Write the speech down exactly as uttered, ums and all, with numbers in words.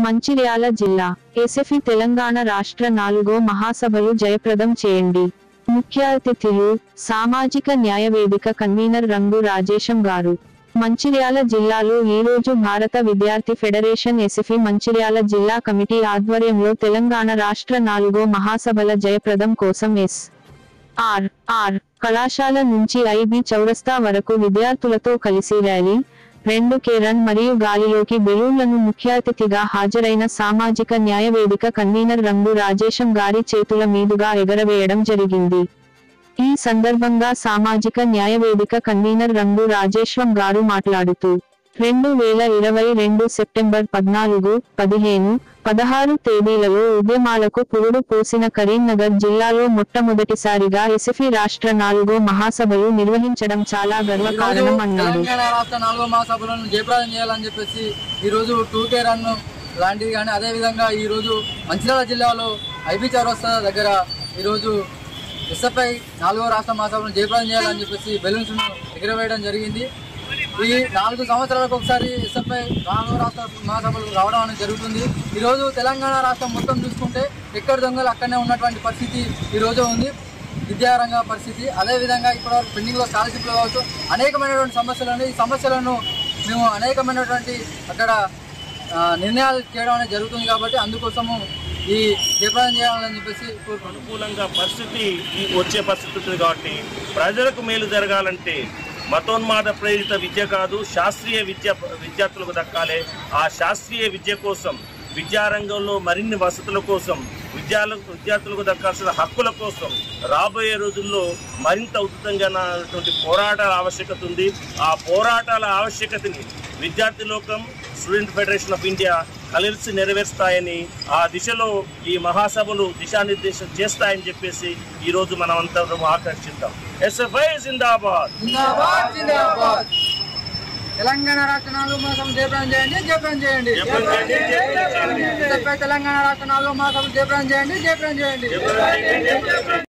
మంచిర్యాల జిల్లా ఎస్ఎఫ్ఐ తెలంగాణ రాష్ట్ర నాలుగో మహాసభలు జయప్రదం చేయండి. ముఖ్య అతిథులు సామాజిక న్యాయ వేదిక కన్వీనర్ రంగు రాజేశం గారు. మంచిర్యాల జిల్లాలో ఈరోజు భారత విద్యార్థి ఫెడరేషన్ ఎస్ఎఫ్ఐ మంచిర్యాల జిల్లా కమిటీ ఆధ్వర్యంలో తెలంగాణ రాష్ట్ర నాలుగో మహాసభల జయప్రదం కోసం ఎస్ ఆర్ ఆర్ కళాశాల నుంచి ఐబీ చౌరస్తా వరకు విద్యార్థులతో కలిసి ర్యాలీ, రెండు కే రన్ మరియు గాలిలోకి బెలూన్లను ముఖ్య అతిథిగా హాజరైన సామాజిక న్యాయ వేదిక కన్వీనర్ రంగు రాజేశం గారి చేతుల మీదుగా ఎగరవేయడం జరిగింది. ఈ సందర్భంగా సామాజిక న్యాయ వేదిక కన్వీనర్ రంగు రాజేశం గారు మాట్లాడుతూ రెండు వేల ఇరవై రెండు సెప్టెంబర్ పద్నాలుగు, పదిహేను, పదహారు తేదీలలో ఉద్యమాలకు పురుడు పోసిన కరీంనగర్ జిల్లాలో మొట్టమొదటిసారిగా ఎస్ఎఫ్ఐ రాష్ట్ర నాలుగో మహాసభలు నిర్వహించడం చాలా గర్వకారణం అన్నారు. రాష్ట్ర నాలుగో మహాసభలను జయప్రదం చేయాలని చెప్పేసి ఈ రోజు టూ కే రన్ లాంటివి కానీ అదే విధంగా ఈ రోజు మంచిర్యాల జిల్లాలో ఐబీ చౌరస్తా దగ్గర ఈ రోజు ఎస్ఎఫ్ఐ నాలుగో రాష్ట్ర మహాసభలను జయప్రదం చేయాలని చెప్పేసి బెలూన్స్ ను ఎగురవేయడం జరిగింది. ఈ నాలుగు సంవత్సరాలకు ఒకసారి ఎస్ఎఫ్ఐ నాలుగో రాష్ట్ర మహాసభలు రావడం అనేది జరుగుతుంది. ఈరోజు తెలంగాణ రాష్ట్రం మొత్తం చూసుకుంటే ఎక్కడ దొంగలు అక్కడనే ఉన్నటువంటి పరిస్థితి ఈరోజు ఉంది. విద్యారంగ పరిస్థితి అదేవిధంగా ఇప్పటివరకు పెండింగ్లో స్కాలర్షిప్లు కావచ్చు అనేకమైనటువంటి సమస్యలు ఉన్నాయి. ఈ సమస్యలను మేము అనేకమైనటువంటి అక్కడ నిర్ణయాలు చేయడం అనేది జరుగుతుంది. కాబట్టి అందుకోసము ఈ జయప్రదం చేయాలని చెప్పేసి అనుకూలంగా పరిస్థితి వచ్చే పరిస్థితి ఉంటుంది. కాబట్టి ప్రజలకు మేలు జరగాలంటే మతోన్మాద ప్రేరిత విద్య కాదు, శాస్త్రీయ విద్య విద్యార్థులకు దక్కాలి. ఆ శాస్త్రీయ విద్య కోసం, విద్యారంగంలో మరిన్ని వసతుల కోసం, విద్యాలకు విద్యార్థులకు దక్కాల్సిన హక్కుల కోసం రాబోయే రోజుల్లో మరింత ఉధృతంగానటువంటి పోరాటాల ఆవశ్యకత ఉంది. ఆ పోరాటాల ఆవశ్యకతని విద్యార్థి లోకం, స్టూడెంట్ ఫెడరేషన్ ఆఫ్ ఇండియా కలిసి నెరవేరుస్తాయని, ఆ దిశలో ఈ మహాసభలు దిశానిర్దేశం చేస్తాయని చెప్పేసి ఈ రోజు మనం అందరం ఆకర్షిద్దాం. ఎస్ఎఫ్ఐ జిందాబాద్. తెలంగాణ రాష్ట్ర నాలుగో మహాసభలు జయప్రదం చేయండి, జయప్రదం చేయండి. తెలంగాణ రాష్ట్ర నాలుగో మహాసభలు జయప్రదం చేయండి, జయప్రదం చేయండి.